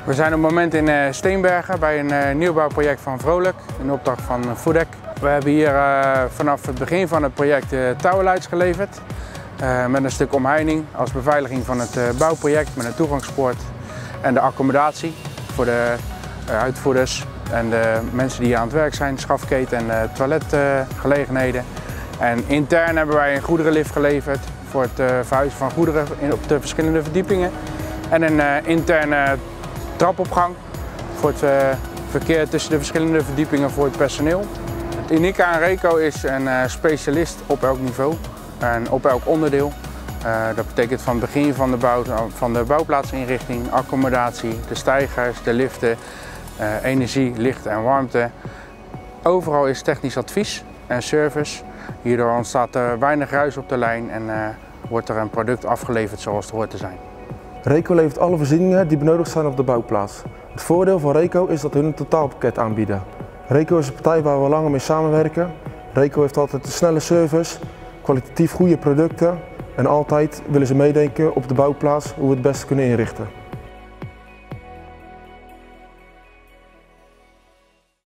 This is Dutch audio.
We zijn op het moment in Steenbergen bij een nieuwbouwproject van Vrolijk in opdracht van Foodec. We hebben hier vanaf het begin van het project touwenluids geleverd met een stuk omheining als beveiliging van het bouwproject met een toegangspoort en de accommodatie voor de uitvoerders en de mensen die hier aan het werk zijn, schafketen en toiletgelegenheden. En intern hebben wij een goederenlift geleverd voor het verhuizen van goederen op de verschillende verdiepingen en een interne trapopgang voor het verkeer tussen de verschillende verdiepingen voor het personeel. Het unieke aan Reko is een specialist op elk niveau en op elk onderdeel. Dat betekent van het begin van de bouwplaatsinrichting, accommodatie, de steigers, de liften, energie, licht en warmte. Overal is technisch advies en service. Hierdoor ontstaat er weinig ruis op de lijn en wordt er een product afgeleverd zoals het hoort te zijn. Reko levert alle voorzieningen die benodigd zijn op de bouwplaats. Het voordeel van Reko is dat hun een totaalpakket aanbieden. Reko is een partij waar we langer mee samenwerken. Reko heeft altijd een snelle service, kwalitatief goede producten en altijd willen ze meedenken op de bouwplaats hoe we het best kunnen inrichten.